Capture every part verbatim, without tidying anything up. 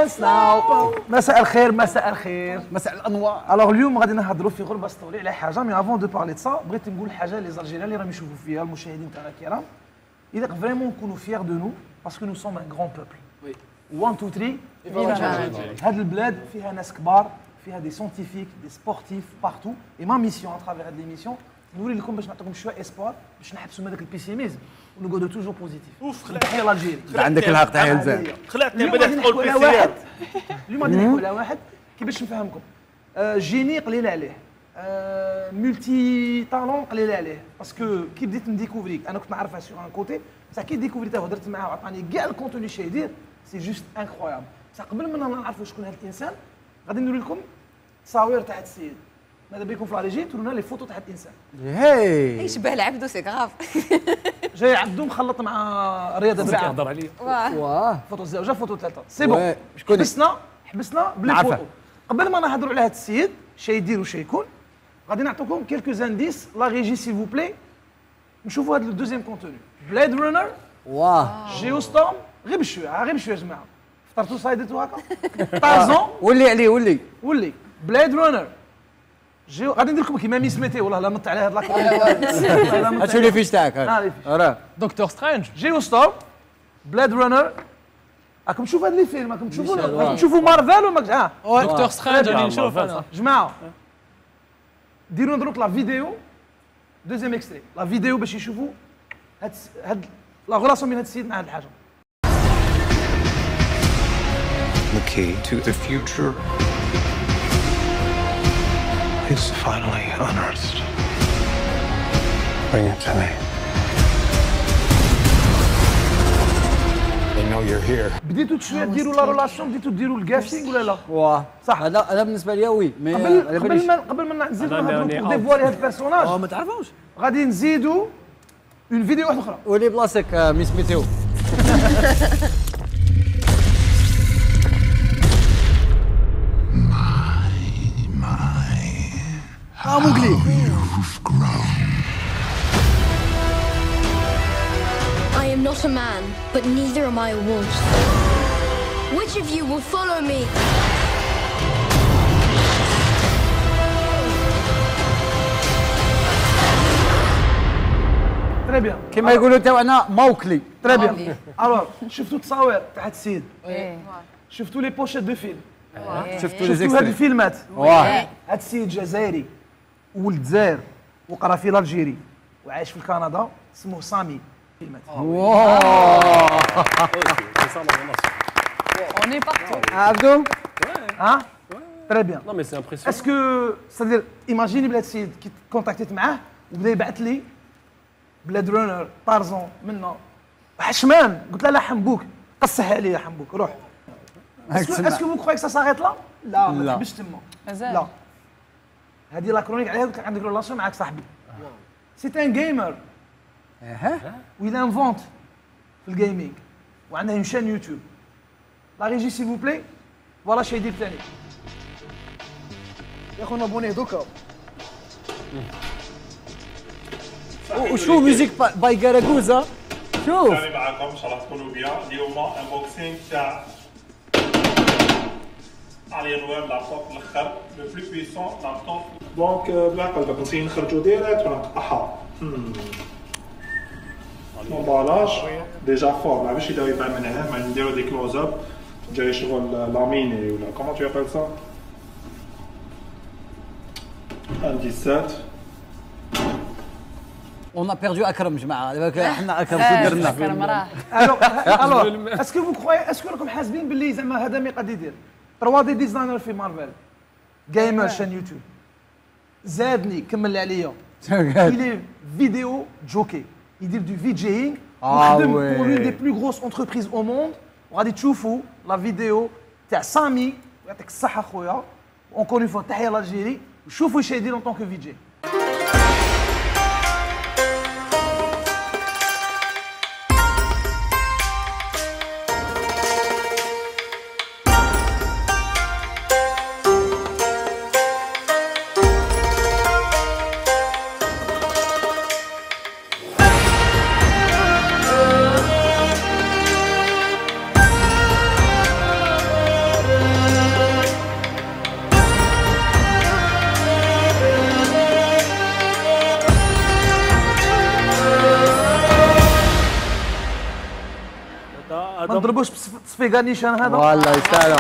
dance now. مساء الخير مساء الخير مساء الانوار. الوغ اليوم غادي نهضروا في غربه ستوري على حاجه مي افون دو بارلي دو سا بغيت نقول حاجه لي زالجيريان اللي راهم يشوفوا فيها المشاهدين تاعنا الكرام. اذا فريمون نكونوا فيير دو نو باسكو نو سوم ان غران بوبل. واحد اثنين ثلاثة هاد البلاد فيها ناس كبار فيها دي سونتيفيك دي سبورتيف بارتو اي ما ميسيون اترافيغ هاد ليميسيون نوري لكم باش نعطيكم شويه اسبوار باش نحبسوا هذاك البيسيميزم ونقعدوا توجور بوزيتيف. اوف تحيه لالجيري. عندك الحق تحيه لزين. خلعتني بدات تقول على واحد اليوم غادي نحكوا على واحد كيفاش نفهمكم. آه جيني قليل عليه آه ملتي تالون قليل عليه باسكو كي بديت نديكوفريك انا كنت نعرفها سيغ ان كوتي بصح كي ديكوفريته وهضرت معاه وعطاني كاع الكونتوني شي يدير سي جوست انكرويابل. بصح قبل ما نعرفوا شكون هذا الانسان غادي نوري لكم تصاوير تاع هذا السيد. ماذا بكم في لاريجي تورونا لي فوتو تاع هذا الانسان. هي يشبه العبدو سي غراف. جاي عبدو مخلط مع رياضه درعا. يهضر عليا. واه فوتو زوجه فوتو ثالثه سي بون. شكون حبسنا حبسنا بلي فوتو. قبل ما نهضروا على هذا السيد شي يدير وشي يكون غادي نعطيكم كيلكو زانديس لا ريجي سي فو بلاي نشوفوا هذا الدوزيام كونتوني. بلاد رونر واه جيو ستورم غير بشويه غير بشويه يا جماعه فطرتوا صايدتوا هكا طازون ولي عليه ولي ولي بلاد رونر جيو غادي ندير لكم كيما ميس ميتي والله لا نط على هاد لاكم هاتشو لي فيش تاعك هذا راه دكتور سترينج. جيو ستورم بلاد رونر راكم تشوفوا هاد لي فيلم راكم تشوفوا راكم تشوفوا مارفل ولا ها دكتور سترينج راني نشوف انا. جماعه ديروا دروك لا فيديو دوزيام اكستري لا فيديو باش يشوفوا هاد هاد لا غولاسيون بين هاد السيد مع هاد الحاجه. The key to the future is finally unearthed. Bring it to me. They know you're here. بديتوا شويه ديروا لا رولاسيون بديتوا ديروا الكافينغ ولا لا؟ واه صح. هذا هذا بالنسبه لي وي مي قبل قبل ما قبل ما نزيدوا نهضروا ديفوالي هذا البيرسوناج اه ما تعرفوش. غادي نزيدوا اون فيديو واحده اخرى. ولي بلاصتك ميس ميتيو. اه موغلي. I am not a man, but neither am I a wolf. Which of you will follow me? تري بيان كما يقولوا تاعنا موكلي. تري بيان. الوغ شفتوا التصاوير تاع هاد السيد شفتوا لي بوشيت دو فيلم شفتوا لي شفتوا هاد زيكستري الفيلمات. واه هاد السيد جزائري ولد الجزائر وقرا في الجيري وعايش في كندا اسمه سامي. فيلمات On est partout. عبدو ها تري بيان. Non mais c'est impressionnant. اسكو سادير ايماجيني بلاد السيد كي كونتاكتيت معاه وبدا يبعث لي بلاد رونر طارزون منا حشمان قلت له لا حنبوك قصها عليا حنبوك روح. اسكو اسكو فو كرويك سا ساريت لا؟ لا ما لا. تحبش تما. مازال. لا هذه لا كرونيك عليها قلت لك عندك ريلاسيون معاك صاحبي. سي ان جيمر اها ويل انفونت في الجيمنج وعنده اون شان يوتيوب. لا ريجي سي فو بلاي فوالا شي يدير ثاني يا خونا بونيه دوكا. وشو ميوزيك باي كاراكوزا شوف ثاني معكم ان شاء الله تكونوا بيان. اليوم انبوكسينغ تاع علي روان لابتوب الاخر لو بلو بويسون لابتوب. دونك بلا قلبك نسيي نخرجوا ديريكت ونقطعها. لومبالاج ديجا فور ما باش يبداو يبان من هنا ما نديرو دي كلوز اب جاي شغل لاميني ولا كومون تو ابل سا ان سبعة اون ا بيردو اكرم جماعه دابا حنا اكرم آه، درنا كرم راه. الوغ اسكو فو كروي اسكو راكم حاسبين باللي زعما هذا مي قد يدير ثلاثة دي ديزاينر في مارفل جيمر شان يوتيوب زادني كمل عليا il est فيديو جوكي يدير دو في جيينغ وخدم pour l'une des plus grosses entreprises au monde وغادي تشوفوا لا فيديو تاع سامي يعطيك الصحه خويا اونكور اون فوا تحيه لالجيري وشوفوا اش يدير ان طونك في جي. واش تصفي كاع نيشان هذا والله يستاهل.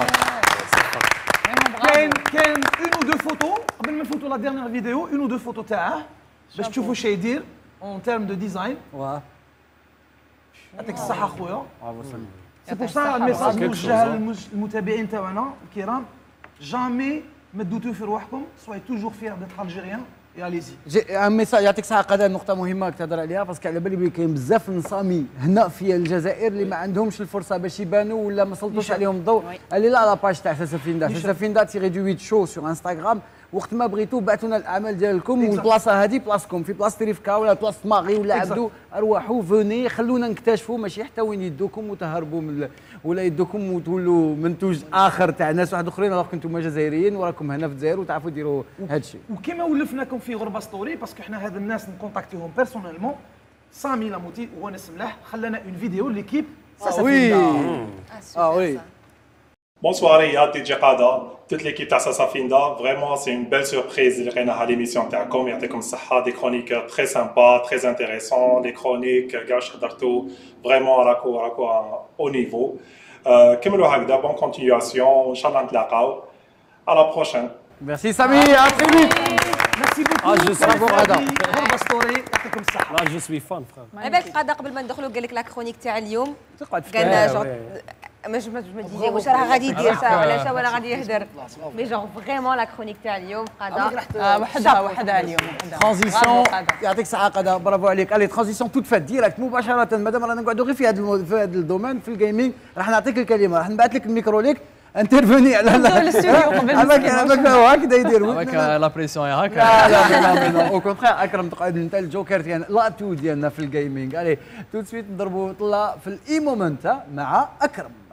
كاين كاين اون او دو فوتو قبل ما نفوتوا لا ديرنيير فيديو اون او دو فوتو تاعه باش تشوفوا شي يدير اون تيرم دو ديزاين. واه يعطيك الصحه خويا. برافو سامي. سي بور سا الميساج موجه للمتابعين تاعنا الكرام جامي ما تدوتوا في رواحكم سواي توجور فير ديتر الجيريان يا ليزي. ان ميساج يعطيك الصحه قضاء نقطة مهمة تهضر عليها باسكو على بالي بلي كاين بزاف نصامي هنا في الجزائر اللي ما عندهمش الفرصة باش يبانوا ولا ما سلطوش عليهم الضوء. اللي لا لاباج تاع ساسافيندا ساسافيندا تيغي دو ويت شو سور انستغرام وقت ما بغيتوا بعثوا لنا الاعمال ديالكم والبلاصه هذه بلاصتكم في بلاصه ريفكا ولا بلاصه ماغي ولا عبدو ارواحوا فوني خلونا نكتشفوا ماشي حتى وين يدوكم وتهربوا من ولا يدوكم وتولوا منتوج اخر تاع ناس واحد اخرين راكم انتم جزائريين وراكم هنا في الجزائر وتعرفوا ديروا هذا الشيء. وكما ولفناكم في غربه ستوري باسكو حنا هاد الناس نكونتاكتيهم بيرسونيلمون سامي لاموتي هو ناس ملاح خلانا اون فيديو ليكيب وي اه وي. Bonsoir, Yad D J Qada, toute l'équipe de Sasafinda. Vraiment, c'est une belle surprise à l'émission Takom. Il y a comme ça des chroniqueurs très sympas, très intéressants, des chroniques, Gash Darto, vraiment à au niveau. Comme le Hagda, bonne continuation. Inch'Allah, Ntlaqaw. À la prochaine. Merci Sami, à très vite. ميرسي بوكو. اه جو سي غربه ستوري يعطيكم الصحه. لا جو سوي فان فخا. على بالك قاعده قبل ما ندخلوا قال لك لا كرونيك تاع اليوم تقعد قال لنا جون مش ما تجي واش راه غادي يدير ساعه ولا ساعه ولا غادي يهدر مي جون فريمون لا كرونيك تاع اليوم قاعده وحدها وحدها اليوم وحدها. ترانزيسيون يعطيك الصحه قدا برافو عليك. الي ترانزيسيون توت فات ديريكت مباشره مادام رانا نقعدوا غير في هذا في هذا الدومين في الجيمنج راح نعطيك الكلمه راح نبعث لك الميكرو ليك انترفوني على الاستوديو قبل هذاك هذاك هكذا يدير هاك لا بريسيون يا هاك. لا لا لا او كونترير اكرم تقعد انت الجوكر ديالنا لا تو ديالنا في الجيمنج. الي تو سويت نضربوا طله في الاي مومنت مع اكرم.